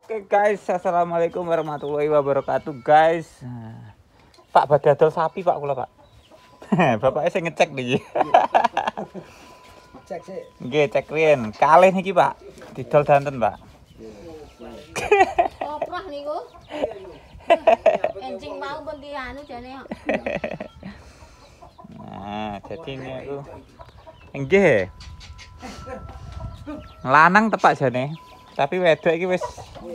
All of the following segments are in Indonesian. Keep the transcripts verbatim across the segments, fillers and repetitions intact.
Oke guys, assalamualaikum warahmatullahi wabarakatuh guys. Pak badhe adol sapi Pak kula Pak. Bapaknya saya ngecek nih. Cek sih. Nggih, cek riyen. Kalih niki Pak. Didol danten Pak. Oprah niku. Encing mau pun dianu jane kok. Nah, jadi ini aku. Nggih. Lanang tepak jane. Tapi wedok iki wis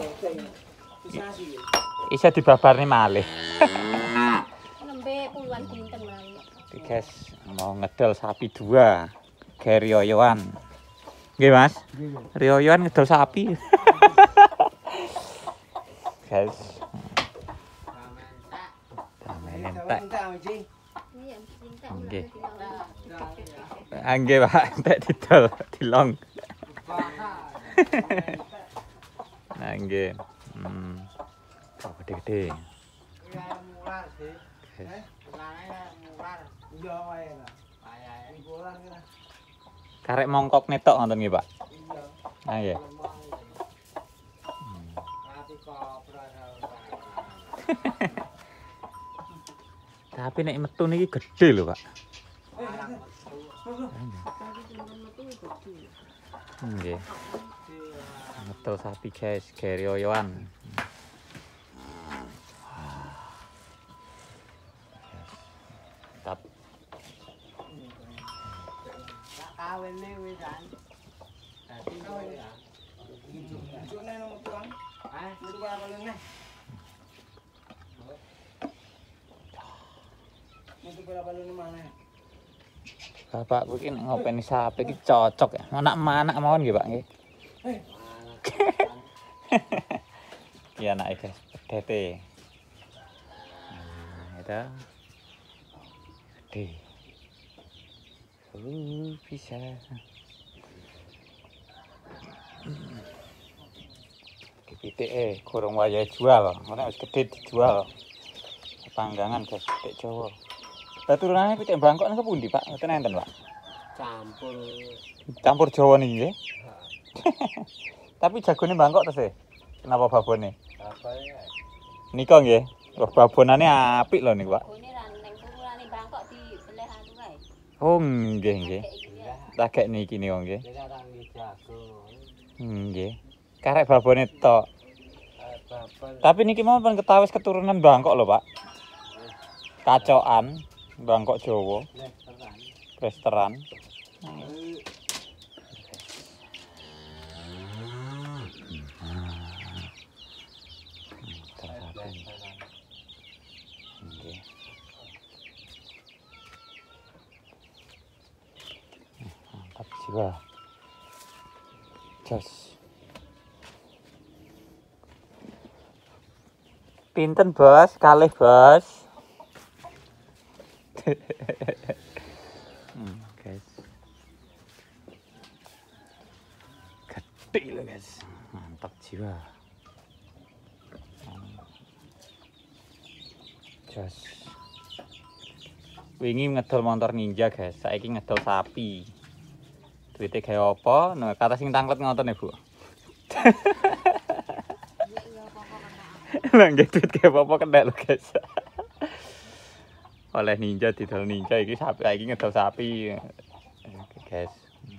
isa dibabarne malih. Nembe puluhan dinten menawi. Oke guys, mau ngedol sapi dua. Gawe rioyoan. Nggih Mas? Rioyoan ngedol sapi. Guys. Ramen entek. Iya, dinten. Nggih. Nggih Pak, entek didol, dilong. Nah, nggih. Hmm. Oh, gede-gede. Murah sih. Eh, murah. Iya wae lah. Kayak bolan kira. Karek mongkok netok ngoten nggih, Pak. Iya. Ah iya. Tapi kopra. Tapi nek metu niki gede lho, Pak. Nggih. Metu sapi guys, gawe rioyoan. Tap. Kawene wisan. Dadi kowe ya. Jujune nang tuang. Hah? Metu kaya kolene. Metu kaya kolene mana? Bapak kuwi nek ngopeni sapi iki cocok ya. Anak-anak mawon nggih, Pak nggih. Iya anak guys, pedete. Nah, itu. Gede. Uh, bisa. Pitik eh kurang wayah jual, ora wis gede dijual. Panggangan guys, pitik Jawa. Lah turunane pitik Bangkok nang pundi, Pak? Mboten enten, Pak. Campur. Campur Jawa niki nggih. Tapi jagone Bangkok terus e. Kenapa babone? Babane. Nika nggih. Wah, babonane apik lho niku, Pak. Bone ra ning turunane Bangkok dibeleh anu kae. Oh, nggih nggih. Lagek niki niku nggih. Kita tangi jago. Nggih. Karek babone tok. Babon. Tapi niki mau pun ketawis keturunan Bangkok lho, Pak. Kacokan Bangkok Jawa, Restoran. restoran. Nggih. Mantap jiwa. Jos. Pinten Bos, kalih Bos. Hmm, guys. Gede loh guys. Mantap jiwa. Jos. Wingi ngedol motor ninja guys, saiki ngedol sapi. Duite gawe apa? Nah, kata sing tanglet ngoten ya, Bu. Lah nggih duit gawe apa kendek lho guys. Oleh ninja didol ninja iki sapi iki ngedol sapi. Oke guys.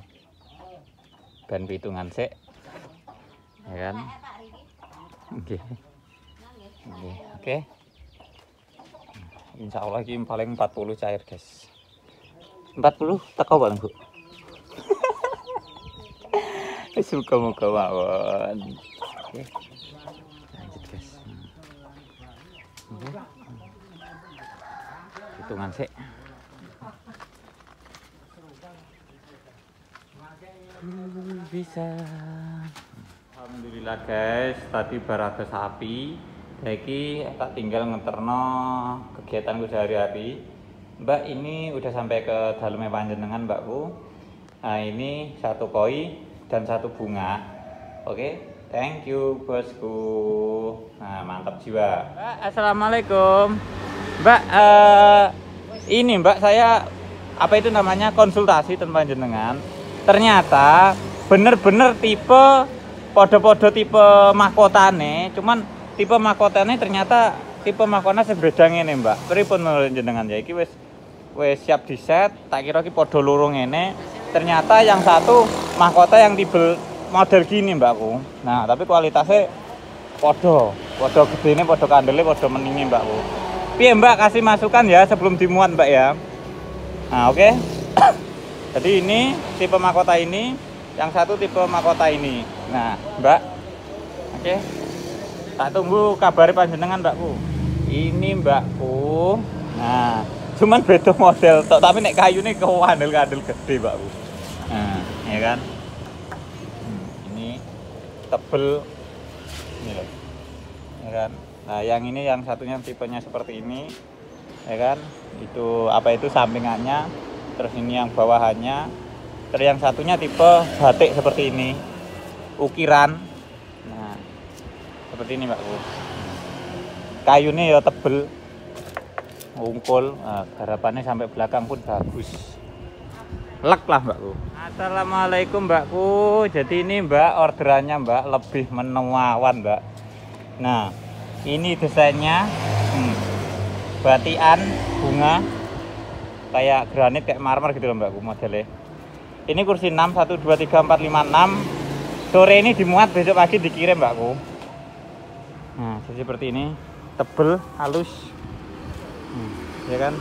Ben pitungan sik. Ya kan? Nggih. Nggih, oke. Insyaallah iki paling empat puluh cair, guys. empat puluh teko bareng, Bu. Wis muga-muga mawon. Oke. Lanjut, guys. Oke. Hitungan sik. Bisa. Alhamdulillah guys, tadi baraga sapi. Saiki tak tinggal ngeterno kegiatanku sehari-hari. Mbak ini udah sampai ke dalamnya panjenengan Mbakku. Nah ini satu koi dan satu bunga. Oke, thank you bosku. Nah mantap jiwa. Mbak, assalamualaikum. Mbak, uh, ini Mbak saya apa itu namanya konsultasi tentang panjenengan. Ternyata bener-bener tipe podo-podo tipe mahkotane, cuman tipe mahkotane ternyata tipe mahkota sebeda ngene, Mbak. Pripun menurut jenengan ya? Iki wis wis siap di set, tak kira iki podo loro ngene. Ternyata yang satu mahkota yang tipe model gini, Mbakku. Nah, tapi kualitasnya podo, podo gedene, podo kandele, podo meninge, Mbakku. Piye, Mbak, kasih masukan ya sebelum dimuat, Mbak ya. Nah, oke. Okay. Jadi ini tipe mahkota ini, yang satu tipe mahkota ini. Nah, Mbak. Oke. Okay. Tak tunggu kabari panjenengan, Mbakku. Ini, Mbakku. Nah, cuman beda model tok, tapi nek kayune kewandel-kandel gede, Mbakku. Nah, ya kan? Hmm, ini tebel. Ini loh. Ya kan? Nah, yang ini yang satunya tipenya seperti ini. Ya kan? Itu apa itu sampingannya. Terus ini yang bawahannya. Terus yang satunya tipe batik seperti ini. Ukiran. Nah, seperti ini, Mbakku. Kayunya ya tebel. Ungkul, nah, garapannya sampai belakang pun bagus. Lek lah, Mbakku. Assalamualaikum, Mbakku. Jadi ini, Mbak, orderannya, Mbak, lebih menawan, Mbak. Nah, ini desainnya hmm, batian bunga kayak granit, kayak marmer gitu loh, Mbakku, modelnya. Ini kursi enam, satu, dua, tiga, empat, lima, enam. Sore ini dimuat, besok pagi dikirim, Mbakku. Nah, jadi seperti ini. Tebel, halus. Hmm, ya kan?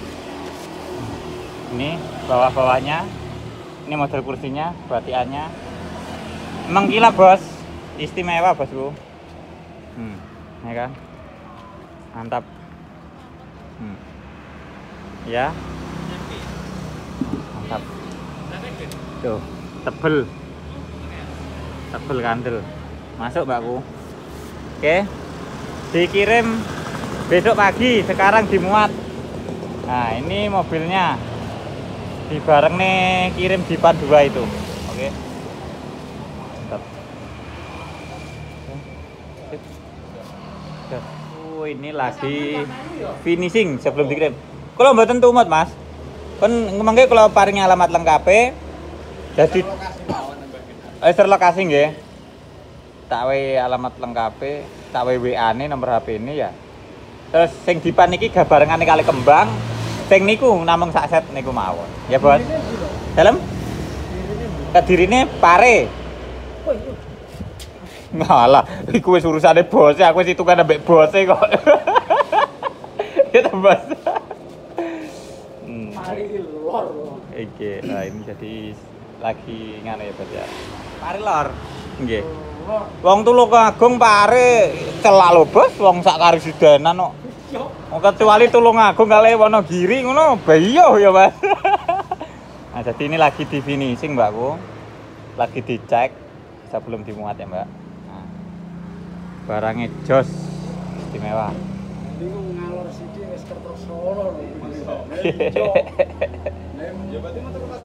Ini bawah-bawahnya. Ini model kursinya, batiannya. Mengkilap, Bos. Istimewa, Bosku. Hmm, ya kan? Mantap. Hmm. Ya. Mantap. Tuh, tebel. Tebel kandel. Masuk, Mbakku. Oke. Dikirim besok pagi, sekarang dimuat. Nah, ini mobilnya dibareng nih, kirim di Dipan dua itu. Oke. Mantap. Oh, ini lagi finishing sebelum dikirim. Kalau mboten tumut, Mas. Kan mengke kalau paring alamat lengkap jadi eh terlokasi nggih. Tak we alamat lengkap, tak we W A-ne nomor H P-ne ya. Terus sing Dipan iki gabarengane kali kembang, sing niku namung sak set niku mawon. Ya, Bos. Dalem? Kedirine pare. Ngalah, iku wis urusane bos, aku wis hitungan ambek bose kok. Ya ta, Bos. Hmm. Pare iki lor. Iki, nah ini jadi lagi ngene ya, Bos ya. Pare lor. Nggih. Wong Tulungagung pare celak lho, Bos, wong sak Karisidenan kok. Wong kecuali Tulungagung kali Wonogiri ngono, bayo ya, Mas. Nah, jadi ini lagi di finishing, Mbakku. Lagi dicek sebelum dimuat ya, Mbak. Nah, barangnya jos istimewa. Niku ngalor sithik wis kertosono lho.